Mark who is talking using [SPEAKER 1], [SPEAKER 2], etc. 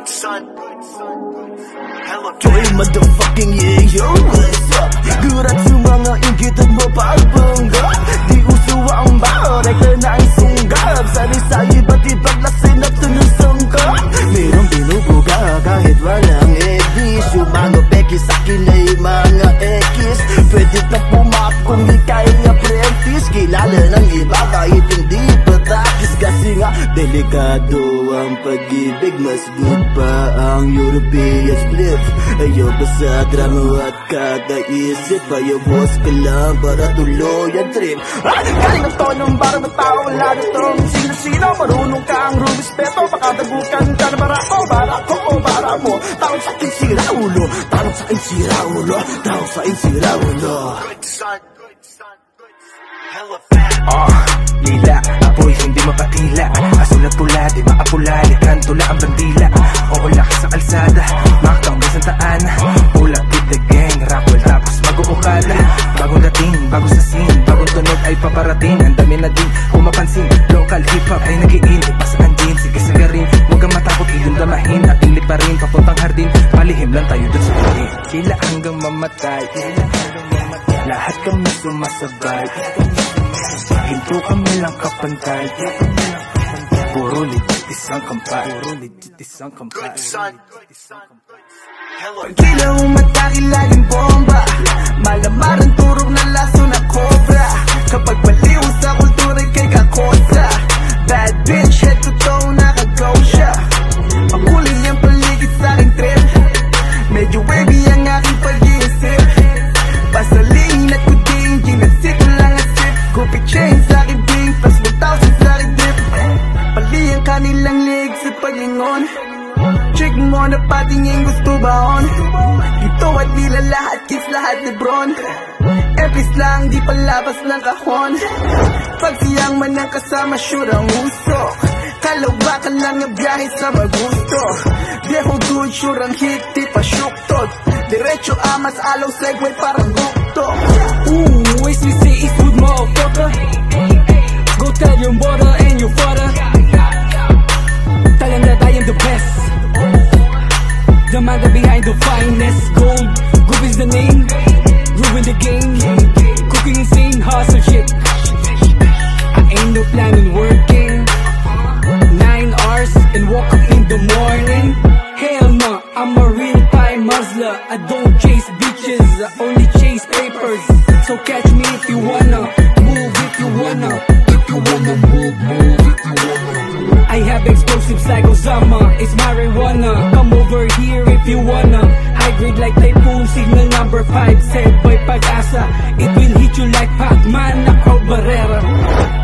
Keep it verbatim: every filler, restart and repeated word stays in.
[SPEAKER 1] Goodson. Hello, Choi, motherfucking yeah, yo, what's up? Gurat sa mga inggit at mapagpangga. Di uso ang barek na ang sunggab. Sari sa iba't ibang lasin at sinusangka. Merong binubuga kahit walang edis. Yung mga peki sa kilay mga ekis. Pwede na pumak kung di kaya apprentice. Kilala ng iba kahit hindi patakis. Kasi nga delikado ang pag-ibig. Mas good pa ang European split. Ayaw ba sa drama at kada isip. Ayaw boss ka lang para tuloy ang trip. Ah! Galing ang tonong para matao. Wala na tong sino-sino. Marunong ka ang rumispeto. Pakadagukan ka na bara ko. Bara ko o bara mo. Tawag sa akin sira ulo. Tawag sa akin sira ulo. Tawag sa akin sira ulo.
[SPEAKER 2] Oh, lila, apoy hindi mapatila. Asul at pula, di maapula. Likantula ang bandila. Oo, lakas sa kalsada. Makatang besantaan. Pull up with the gang. Raffle tapos mag-uukala. Bagong dating, bago sa scene. Bagong tunog ay paparating. Ang dami na din kumapansin. Local hip-hop ay nag-iin. Ipasaan din, sige sagarin. Huwag kang matakot, iyong damahin. At inip pa rin, papuntang hardin. Palihim lang tayo dun sa tuloy. Sila hanggang mamatay. Lahat kami sumasabay. Hinto kami lang kapantay. Puro legit isang kampay. Puro legit isang kampay.
[SPEAKER 3] Pagkila umatake laging bomba. Malamaran turog na laso na cobra. Kapag baliw sa kultura kay kakosa. Bad bitch head to toe nakagaw siya. Makulin niyang paligid sa aking trip. Medyo wavy ang aking pag-iisip. Pasaling at kuding ginansit ko lang ang sip. Goopy chain sa aking bing. Plus one thousand sa aking dip. Pali ang kanilang legs at paglingon. Check mo na patingin gusto baon. Ito at nila lahat kiss lahat Lebron. Epis lang di palabas ng kahon. Pag siyang man ang kasama sure ang usok. Kalawakan lang ang biyahe sa magusto. Viejo good sure ang hit di pa syuktot. Diretso amas alaw segway parang bukto.
[SPEAKER 4] Ooh, waste we say Eastwood motherfucker. Go tell your mother and your father. Tell them that I am the best. The man that behind the finest gold. Goof is the name. Ruin the game. Cooking insane hustle shit. I ain't no planning working nine hours and walk up in the morning. Hell no, I'm a real time hustler. I don't chase bitches, I only chase papers. So catch me if you wanna move, if you wanna, if you wanna move, move, if you wanna. I have explosives like Osama, it's marijuana. Come over here if you wanna. High grade like typhoon, signal number five. Said by Pag-asa, it will hit you like Pac-Man, Knockout Barrera.